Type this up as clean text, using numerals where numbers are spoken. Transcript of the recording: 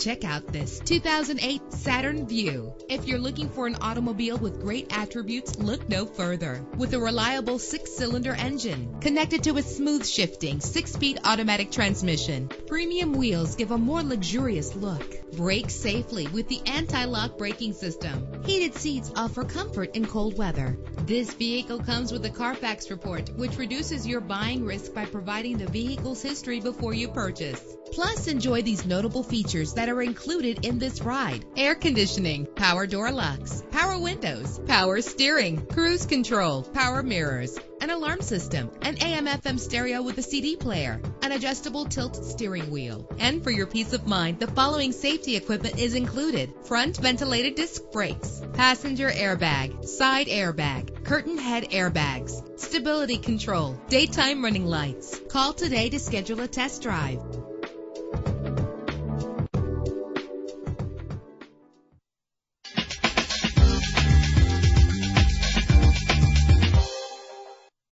Check out this 2008 Saturn Vue. If you're looking for an automobile with great attributes, look no further. With a reliable 6-cylinder engine connected to a smooth shifting 6-speed automatic transmission, premium wheels give a more luxurious look. Brake safely with the anti-lock braking system. Heated seats offer comfort in cold weather. This vehicle comes with a Carfax report, which reduces your buying risk by providing the vehicle's history before you purchase. Plus, enjoy these notable features that are included in this ride: air conditioning, power door locks, power windows, power steering, cruise control, power mirrors, an alarm system, an AM/FM stereo with a CD player, an adjustable tilt steering wheel. And for your peace of mind, the following safety equipment is included: front ventilated disc brakes, passenger airbag, side airbag, curtain head airbags, stability control, daytime running lights. Call today to schedule a test drive.